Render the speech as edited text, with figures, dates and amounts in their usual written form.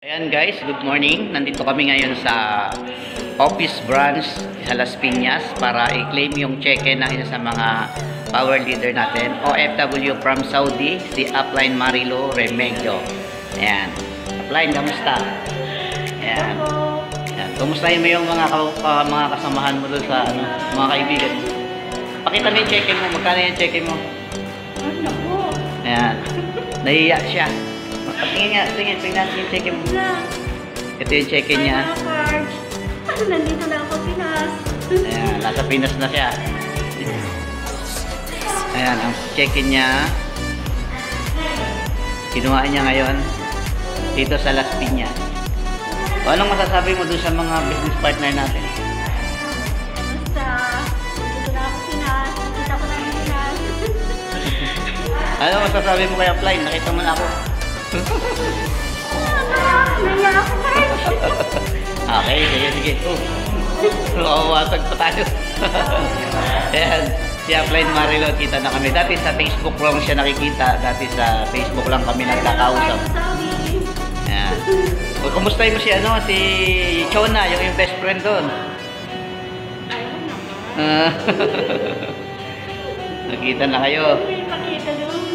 Ayan guys, good morning. Nandito kami ngayon sa office branch sa Las Piñas para i-claim yung cheque na isa sa mga power leader natin, OFW from Saudi, si Upline Marilo Remedio. Ayan. Upline, kamusta? Ayan. Ayan. Kumustahin mo yung mga kasamahan mo doon sa mga kaibigan mo? Pakita mo yung cheque mo. Magkano yung cheque mo? Ayan. Nahiya siya. Tingin nga, tingnan yung cheque mo. Ito yung cheque niya. Nandito na ako, Pinas. Ayan, nasa Pinas na siya. Ayan, ang cheque niya. Kinuha niya ngayon dito sa Las Piñas. O, anong masasabi mo dun sa mga business partner natin? Basta, nandito na ako, Pinas. Nakita ko na yung Pinas. Ano masasabi mo kay Upline? Nakita mo na ako. Naiya ako, guys. Okay, sige. Mawawasag pa tayo. Ayan, si Upline Marilo, kita na kami. Dati sa Facebook lang siya nakikita. Dati sa Facebook lang kami nagkakausap. Ayan. O, kumustahin mo si Chona, yung best friend doon. Nakita na kayo. May pakita doon.